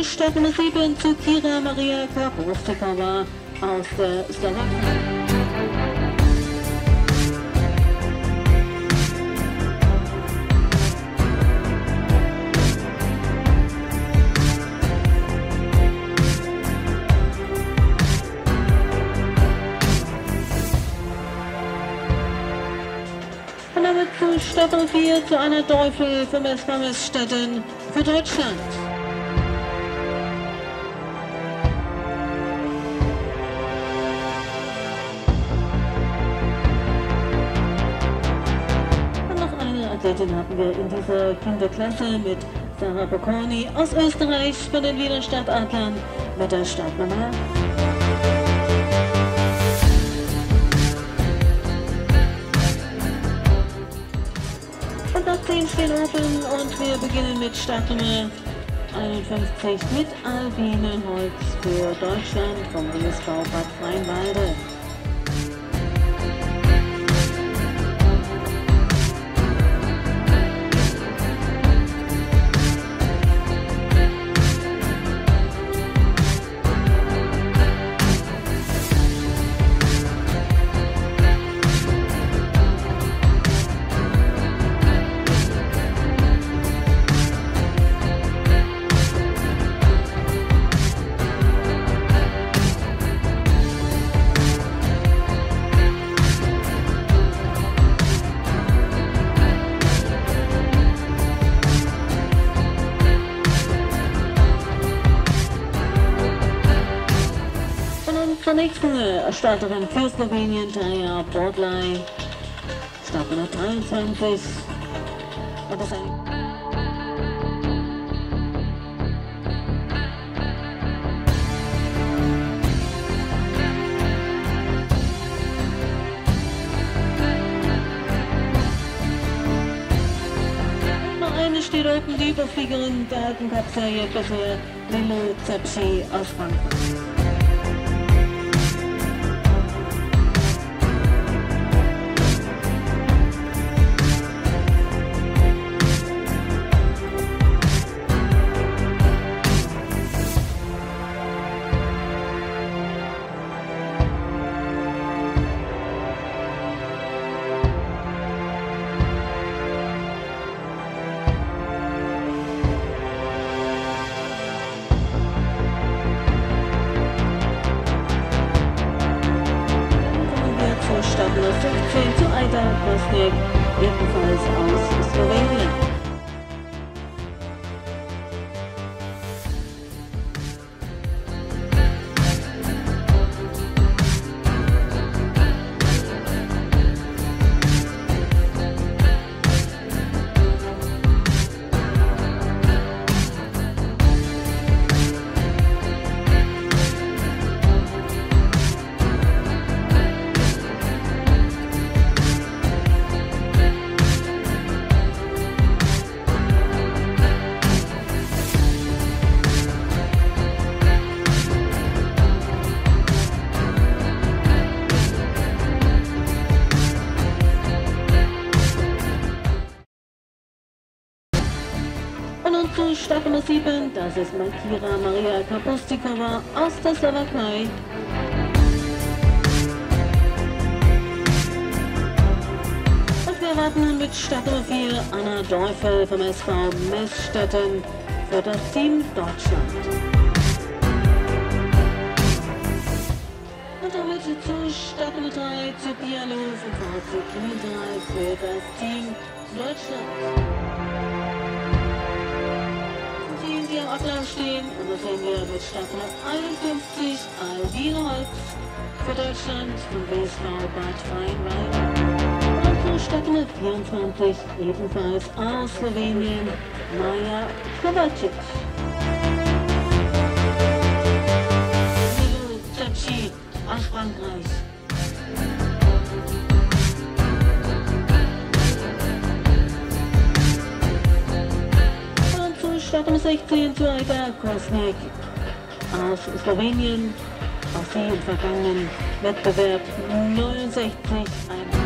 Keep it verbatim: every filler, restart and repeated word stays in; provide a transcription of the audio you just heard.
Startnummer sieben zu Kira Maria Kapustikova aus der Slowakei. Und damit zu Startnummer vier zu einer Teufel vom S V Messstetten für Deutschland. Athletin hatten wir in dieser Kinderklasse mit Sarah Bocconi aus Österreich von den Wiener Stadtadlern mit der Startnummer. Und ab zehn stehen oben und wir beginnen mit Startnummer einundfünfzig mit Alvine Holz für Deutschland vom W S V Bad Freienwalder. Zur nächsten Starterin für Slowenien, Taja Bordlei, Startnummer dreiundzwanzig. Und das ein Noch eine steht oben, die Überfliegerin der Alpencups der Juniorinnen, Lilou Zepchi aus Frankreich. Startnummer sechzehn zu Aida Kosnjek, ebenfalls aus Slowenien. Und zu Startnummer sieben, das ist Kira Maria Kapustikova aus der Slowakei. Und wir erwarten nun mit Startnummer vier Anna Teufel vom S V Messstetten für das Team Deutschland. Und damit zu Startnummer drei zu Piano vom V C Klingenthal für das Team Deutschland. Die am Ablauf stehen, und da sehen wir mit Startnummer einundfünfzig Alvine Holz für Deutschland vom W S V Bad Freienwalder. Und zu Startnummer vierundzwanzig ebenfalls aus Slowenien Namen Aida Kosnjek. Lilou Zepchi aus Frankreich. Startnummer sechzehn zu Aida Kosnjek aus Slowenien, auch sie im vergangenen Wettbewerb neunundsechzig.